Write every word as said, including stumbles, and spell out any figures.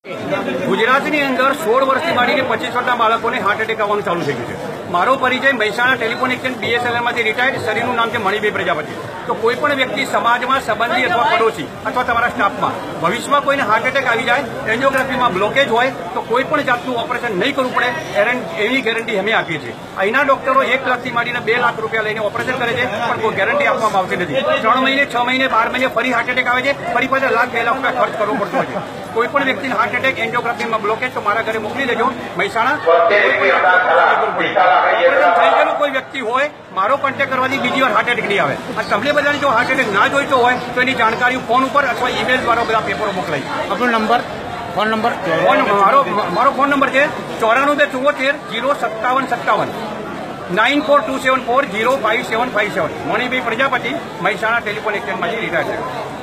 ગુજરાતની અંદર સોળ વર્ષથી માંડીને પચીસ વર્ષના બાળકોને હાર્ટ એટેક આવવાનું ચાલુ થઈ ગયું છે. મારો પરિચય મહેસાણા ટેલિફોન એક્સચેન્જ બીએસએનએલમાંથી રિટાયર્ડ શરીરનું નામ છે મણિભાઈ પ્રજાપતિ. તો કોઈ પણ વ્યક્તિ સમાજમાં સંબંધી અથવા પડોશી અથવા તમારા સ્ટાફમાં ભવિષ્યમાં કોઈને હાર્ટ એટેક આવી જાય, એન્જિયોગ્રાફીમાં બ્લોકેજ હોય તો કોઈ પણ જાતનું ઓપરેશન નહીં કરવું પડે એની ગેરંટી અમે આપીએ છીએ. અહીંના ડોક્ટરો એક લાખથી માંડીને બે લાખ રૂપિયા લઈને ઓપરેશન કરે છે, પણ કોઈ ગેરંટી આપવામાં આવતી નથી. ત્રણ મહિને છ મહિને બાર મહિને ફરી હાર્ટ એટેક આવે છે, ફરી પાછા લાખ બે લાખ રૂપિયા ખર્ચ કરવો પડતો હોય છે. કોઈ પણ વ્યક્તિને હાર્ટ એટેક એન્જિયોગ્રાફીમાં બ્લોકેજ તો મારા ઘરે મોકલી દેજો મહેસાણા. ઓપરેશન થઈ ગયેલું કોઈ વ્યક્તિ હોય મારો કોન્ટેક્ટ કરવાથી બીજી વાર હાર્ટ એટેક નહીં આવે. અને તમને બધાને જો હાર્ટ એટેક ના જોઈતો હોય તો એની જાણકારી ફોન ઉપર અથવા ઈમેલ દ્વારા બધા પેપરો મોકલાય. આપણો નંબર ફોન નંબર મારો મારો ફોન નંબર છે ચોરાણું બે ચુમ્મોતેર જીરો સત્તાવન સત્તાવન nine four two seven four zero five seven five seven. Manibhai Prajapati, Mehsana telephone એક્સચેન્જમાંથી રિટાયર છે.